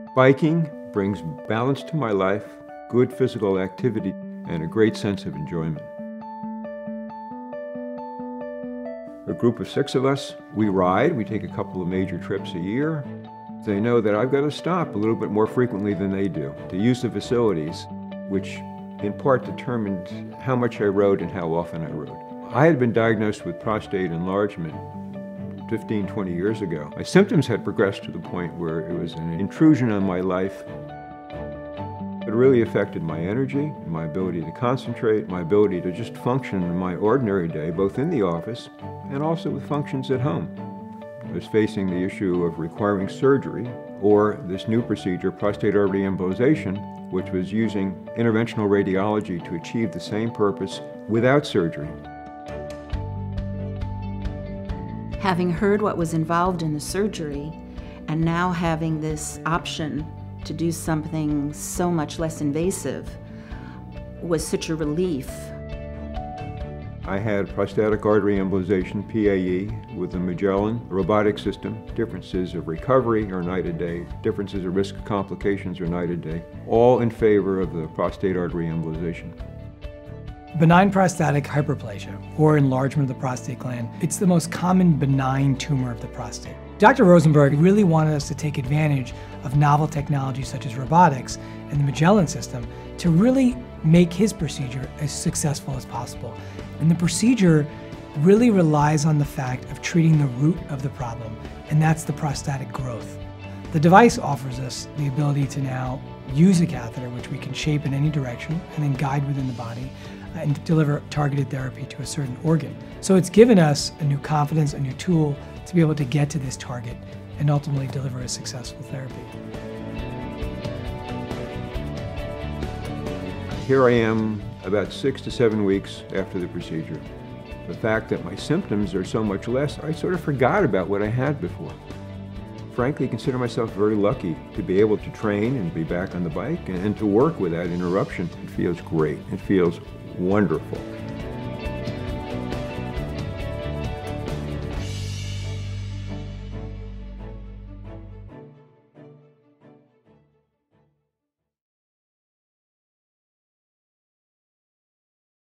Biking brings balance to my life, good physical activity, and a great sense of enjoyment. A group of 6 of us, we ride. We take a couple of major trips a year. They know that I've got to stop a little bit more frequently than they do to use the facilities, which in part determined how much I rode and how often I rode. I had been diagnosed with prostate enlargement 15, 20 years ago. My symptoms had progressed to the point where it was an intrusion on my life. It really affected my energy, my ability to concentrate, my ability to just function in my ordinary day, both in the office and also with functions at home. I was facing the issue of requiring surgery or this new procedure, prostate artery embolization, which was using interventional radiology to achieve the same purpose without surgery. Having heard what was involved in the surgery and now having this option to do something so much less invasive was such a relief. I had prostatic artery embolization, PAE, with the Magellan Robotic System. Differences of recovery are night and day. Differences of risk of complications are night and day. All in favor of the prostate artery embolization. Benign prostatic hyperplasia, or enlargement of the prostate gland, it's the most common benign tumor of the prostate. Dr. Rosenberg really wanted us to take advantage of novel technologies such as robotics and the Magellan system to really make his procedure as successful as possible. And the procedure really relies on the fact of treating the root of the problem, and that's the prostatic growth. The device offers us the ability to now use a catheter, which we can shape in any direction and then guide within the body and deliver targeted therapy to a certain organ. So it's given us a new confidence, a new tool to be able to get to this target and ultimately deliver a successful therapy. Here I am about 6 to 7 weeks after the procedure. The fact that my symptoms are so much less, I sort of forgot about what I had before. Frankly, I consider myself very lucky to be able to train and be back on the bike and to work without interruption. It feels great. It feels wonderful.